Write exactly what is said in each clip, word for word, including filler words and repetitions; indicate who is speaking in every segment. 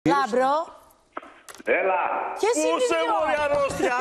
Speaker 1: Λάμπρο.
Speaker 2: Έλα.
Speaker 1: Ποιος είναι
Speaker 3: Πούσε
Speaker 1: η
Speaker 3: μου η αρρώστια.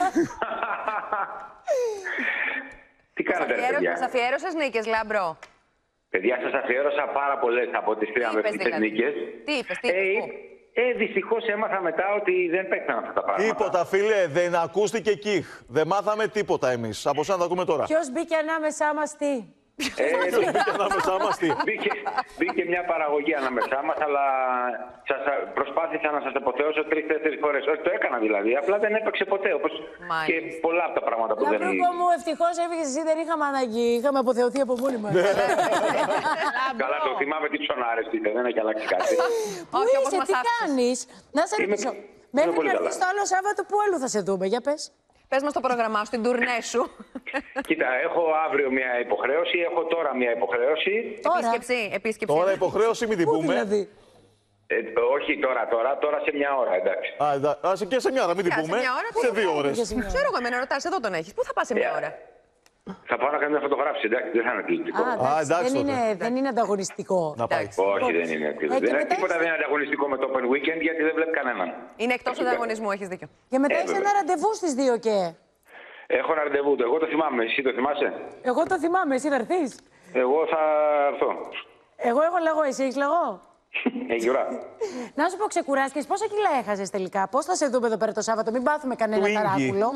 Speaker 2: Τι κάνετε, ρε παιδιά.
Speaker 4: Μας αφιέρωσες νίκες, Λάμπρο.
Speaker 2: Παιδιά, σας αφιέρωσα πάρα πολλές από τις τριάμβευτικές
Speaker 4: δηλαδή?
Speaker 2: νίκες.
Speaker 4: Τι είπες, τι είπες,
Speaker 2: Ε,
Speaker 4: πού?
Speaker 2: ε, δυστυχώς έμαθα μετά ότι δεν παίξαν αυτά τα πράγματα.
Speaker 3: Τίποτα, φίλε, δεν ακούστηκε κιχ. Δεν μάθαμε τίποτα εμείς. Από εσένα τα ακούμε τώρα.
Speaker 1: Ποιος μπήκε ανάμεσά μας τι.
Speaker 2: Ε,
Speaker 3: Μπήκε ανάμεσά μας τι.
Speaker 2: μπήκε, μπήκε μια παραγωγή ανάμεσά μας, αλλά σας, προσπάθησα να σας αποθεώσω τρεις-τέσσερις φορές. Όχι, το έκανα δηλαδή, απλά δεν έπαιξε ποτέ. Όπως
Speaker 4: Μάλιστα.
Speaker 2: και πολλά από τα πράγματα που δεν...
Speaker 1: Λαμπρούκο μου, ευτυχώς έφυγες εσύ, δεν είχαμε ανάγκη. Είχαμε αποθεωθεί από μόνοι μας.
Speaker 2: Καλά, το θυμάμαι τι ψωνάρες πείτε, δεν έχει αλλάξει κάτι.
Speaker 1: Πού
Speaker 4: Όχι, όπως
Speaker 1: είσαι,
Speaker 4: μας
Speaker 1: τι
Speaker 4: άφησες.
Speaker 1: κάνεις. Να σε
Speaker 2: Είμαι-
Speaker 1: ρωτήσω.
Speaker 2: είμαι
Speaker 1: Μέχρι
Speaker 2: πολύ
Speaker 1: να
Speaker 2: καλά.
Speaker 1: έρθεις το άλλο Σάββατο, πού αλλού θα σε δούμε, για πες.
Speaker 4: Πες μας το πρόγραμμά σου, την τουρνέ σου.
Speaker 2: Κοίτα, έχω αύριο μια υποχρέωση, έχω τώρα μια υποχρέωση.
Speaker 1: Τώρα.
Speaker 4: Επίσκεψη, επίσκεψη.
Speaker 3: Τώρα υποχρέωση μην την
Speaker 1: Πού
Speaker 3: πούμε.
Speaker 1: δηλαδή.
Speaker 2: Ε, όχι τώρα, τώρα, τώρα σε μια ώρα, εντάξει.
Speaker 3: Α, εντά- α, σε- και σε μια ώρα μην την
Speaker 4: Κάτσε
Speaker 3: πούμε.
Speaker 4: μια ώρα, πού
Speaker 3: Σε
Speaker 4: θα
Speaker 3: δύο
Speaker 4: πάει?
Speaker 3: ώρες.
Speaker 1: Για σημείο.
Speaker 4: Ξέρω εγώ, εμένα ρωτάς, εδώ τον έχεις. Πού θα πας σε μια
Speaker 2: Ε,
Speaker 4: ώρα?
Speaker 2: Θα πάω να κάνω μια φωτογράφηση, εντάξει, δεν θα είναι τηλεοπτικό.
Speaker 1: Α, εντάξει,
Speaker 3: εντάξει
Speaker 1: δεν,
Speaker 3: τότε.
Speaker 1: είναι, δεν είναι ανταγωνιστικό.
Speaker 3: Να πάει.
Speaker 4: Εντάξει.
Speaker 2: Όχι, δεν είναι.
Speaker 1: Ε,
Speaker 2: δεν
Speaker 1: και
Speaker 2: είναι
Speaker 1: μετά
Speaker 2: τίποτα
Speaker 1: έχεις-
Speaker 2: δεν είναι ανταγωνιστικό με το Open Weekend γιατί δεν βλέπει κανέναν.
Speaker 4: Είναι εκτός
Speaker 2: Εκεί
Speaker 4: ανταγωνισμού, έχεις δίκιο.
Speaker 1: Και μετά
Speaker 2: Ε,
Speaker 1: έχεις
Speaker 2: βέβαια.
Speaker 1: ένα ραντεβού στις δύο και.
Speaker 2: Έχω ένα ραντεβού, το- εγώ το θυμάμαι, εσύ το θυμάσαι.
Speaker 1: Εγώ το θυμάμαι, εσύ θα έρθεις.
Speaker 2: Εγώ θα έρθω.
Speaker 1: Εγώ έχω λαγό, εσύ έχεις λαγό.
Speaker 2: Έχει ώρα.
Speaker 1: Να σου πω, ξεκουράστηκες, πόσα κιλά έχασες τελικά, πώς θα σε δούμε εδώ πέρα το Σάββατο, μην πάθουμε κανένα
Speaker 3: Twinkie.
Speaker 1: ταράκουλο.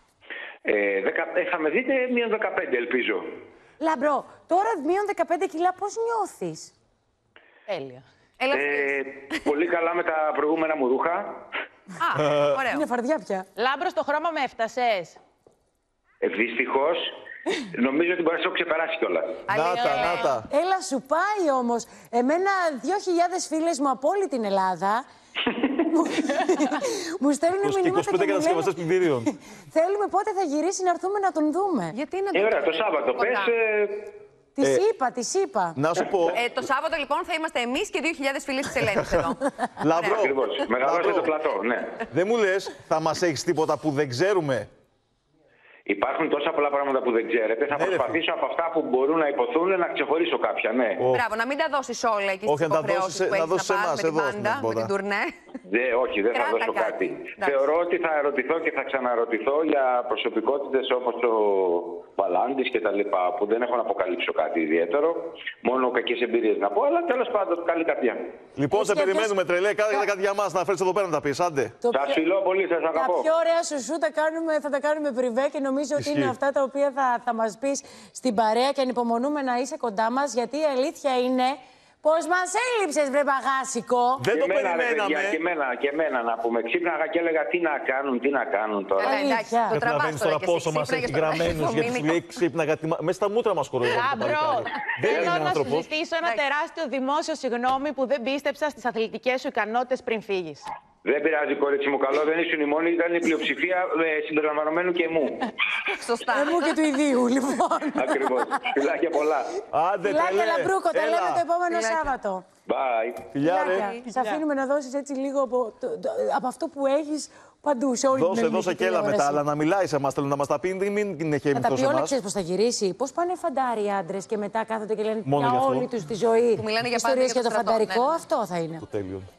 Speaker 2: Ε, δεκα, ε, θα με δείτε μείον δεκαπέντε, ελπίζω.
Speaker 1: Λαμπρό, τώρα μείον δεκαπέντε κιλά, πώς νιώθεις.
Speaker 4: Τέλεια. Έλα,
Speaker 2: Ε, πολύ καλά με τα προηγούμενα μου ρούχα.
Speaker 4: Α, ωραίο.
Speaker 1: Είναι φαρδιά πια.
Speaker 5: Λάμπρο, στο χρώμα με έφτασες.
Speaker 2: Ε, Δυστυχώς, νομίζω ότι μπορεί να σε έχω ξεπεράσει κιόλα.
Speaker 3: Νάτα, νάτα.
Speaker 1: Έλα, σου πάει όμως. Εμένα δύο χιλιάδες φίλες μου από όλη την Ελλάδα μου- μου στέλνουν
Speaker 3: είκοσι
Speaker 1: μηνύματα
Speaker 3: πέντε
Speaker 1: και μου
Speaker 3: κατασκευαστές
Speaker 1: λένε
Speaker 3: πλυντήριων.
Speaker 1: θέλουμε πότε θα γυρίσει να έρθουμε να τον δούμε.
Speaker 4: Γιατί να
Speaker 2: Ε, ωραία, το Σάββατο πες. Ε,
Speaker 1: Της
Speaker 3: Ε,
Speaker 1: είπα, της είπα.
Speaker 3: Να σου πω,
Speaker 4: Ε, το Σάββατο λοιπόν θα είμαστε εμείς και δύο χιλιάδες φίλες της Ελένης εδώ.
Speaker 3: Λαμπρό,
Speaker 2: Ακριβώς. Μεγαλώστε
Speaker 3: Λαμπρό,
Speaker 2: το πλατό, ναι.
Speaker 3: δεν μου λες, θα μας έχεις τίποτα που δεν ξέρουμε.
Speaker 2: Υπάρχουν τόσα πολλά πράγματα που δεν ξέρετε. Θα
Speaker 3: Ναι, ρε,
Speaker 2: προσπαθήσω από αυτά που μπορούν να υποθούν να ξεχωρίσω κάποια, ναι.
Speaker 3: Ο-
Speaker 4: Μπράβο, να μην τα δώσεις όλα εκεί
Speaker 3: Όχι,
Speaker 4: στις
Speaker 3: να τα
Speaker 4: υποχρεώσεις
Speaker 3: δώσεις-
Speaker 4: που
Speaker 3: να
Speaker 4: έχεις
Speaker 3: δώσεις
Speaker 4: να πας
Speaker 3: εμάς,
Speaker 4: με την
Speaker 3: εδώ, στην
Speaker 4: μπάντα, με
Speaker 3: εκπομπή.
Speaker 4: την τουρνέ.
Speaker 2: Δε, όχι, δεν θα
Speaker 4: Κράτα
Speaker 2: δώσω
Speaker 4: κάτι.
Speaker 2: κάτι.
Speaker 4: Εντάξει.
Speaker 2: Θεωρώ ότι θα ερωτηθώ και θα ξαναρωτηθώ για προσωπικότητες όπως ο Βαλάντης και τα λοιπά, που δεν έχω να αποκαλύψω κάτι ιδιαίτερο. Μόνο κακές εμπειρίες να πω, αλλά τέλος πάντων καλή καρδιά.
Speaker 3: Λοιπόν, σε
Speaker 1: Έχεις
Speaker 3: περιμένουμε,
Speaker 1: κάποιος-
Speaker 3: τρελέ, κάνε κάτι για μας, να φέρεις εδώ πέρα να τα πεις, άντε.
Speaker 1: Το
Speaker 2: Σας
Speaker 1: πιο-
Speaker 2: φιλώ πολύ, σας
Speaker 1: Τα
Speaker 2: αγαπώ.
Speaker 1: πιο ωραία σου σου τα κάνουμε, θα τα κάνουμε πριβέ και νομίζω ότι είναι
Speaker 3: Ισχύει.
Speaker 1: αυτά τα οποία θα, θα μας πεις στην παρέα και ανυπομονούμε να είσαι κοντά μας, γιατί η αλήθεια είναι πως μας έλειψες, βρε παγάσικο.
Speaker 3: Δεν
Speaker 2: Και
Speaker 3: το
Speaker 2: εμένα, ρε
Speaker 3: περιμέναμε.
Speaker 2: παιδιά, και εμένα, και εμένα να πούμε. Ξύπναγα και έλεγα τι να κάνουν, τι να κάνουν τώρα.
Speaker 4: Καλά, εντάξει,
Speaker 1: Αλήθεια.
Speaker 4: το τραβάς
Speaker 3: Καταλαβαίνεις
Speaker 4: τώρα
Speaker 3: τώρα
Speaker 4: και εσύ.
Speaker 3: πόσο μας
Speaker 4: Ξύπναγες
Speaker 3: έχει
Speaker 4: τώρα.
Speaker 3: γραμμένους,
Speaker 4: Το
Speaker 3: γιατί σου
Speaker 4: μήνυμα.
Speaker 3: λέει ξύπνα, γιατί μέσα στα μούτρα μας κοροϊδεύει. το
Speaker 5: Λάμπρο,
Speaker 3: παλικάρι. Δεν
Speaker 5: θέλω
Speaker 3: είναι
Speaker 5: να σου
Speaker 3: άνθρωπος.
Speaker 5: ζητήσω ένα
Speaker 4: Εντάξει.
Speaker 5: τεράστιο δημόσιο συγγνώμη που δεν πίστεψα στις αθλητικές σου ικανότητες πριν φύγεις.
Speaker 2: Δεν πειράζει, κορίτσι μου, καλό δεν ήσουν η μόνη, ήταν η πλειοψηφία ε, συμπεριλαμβανομένου και μου.
Speaker 4: Σωστά.
Speaker 1: Ε, μου και του ιδίου, λοιπόν.
Speaker 2: Ακριβώς. Φιλάκια πολλά.
Speaker 3: Άντε,
Speaker 1: Φιλάκια,
Speaker 3: τρελέ.
Speaker 1: Λαμπρούκο, τα
Speaker 3: Έλα.
Speaker 1: λέμε το επόμενο
Speaker 4: Φιλάκια.
Speaker 1: Σάββατο.
Speaker 2: Bye.
Speaker 3: Φιλιά, ρε.
Speaker 1: Φιλάκια. Σε αφήνουμε να δώσεις έτσι λίγο από, το- το- από αυτό που έχεις παντού, σε όλη την
Speaker 3: Δώσε,
Speaker 1: ελληνική
Speaker 3: δώσε και έλα μετά,
Speaker 1: τηλεόραση.
Speaker 3: αλλά να μιλάει σε εμάς, θέλω να μας τα πει, μην μην είναι
Speaker 1: Να τα
Speaker 3: χέμητος
Speaker 1: πει όλα,
Speaker 3: εμάς.
Speaker 1: ξέρεις πώς θα γυρίσει. Πώς πάνε φαντάροι οι άντρες και μετά κάθονται και λένε
Speaker 3: Μόνο γι'
Speaker 1: για
Speaker 3: αυτό.
Speaker 1: όλη τους τη ζωή.
Speaker 4: Που μιλάνε για πάντα
Speaker 1: Ιστορίες
Speaker 4: για
Speaker 1: για
Speaker 4: το
Speaker 1: το
Speaker 4: στρατό.
Speaker 1: φανταρικό,
Speaker 4: Ναι, ναι.
Speaker 1: αυτό θα είναι.
Speaker 3: Το τέλειο.